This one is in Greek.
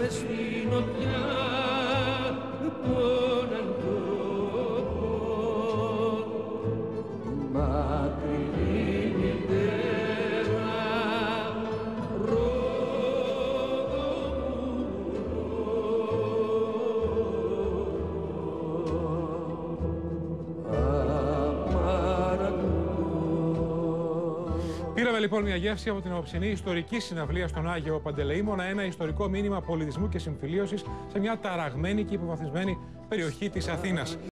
μες στην οδιά των ανθρώπων. Μακρινή μητέρα, Πήραμε λοιπόν μια γεύση από την απόψινή ιστορική συναυλία στον Άγιο Παντελεήμονα, ένα ιστορικό μήνυμα πολιτισμού και συμφιλίωσης σε μια ταραγμένη και υποβαθμισμένη περιοχή της Αθήνας.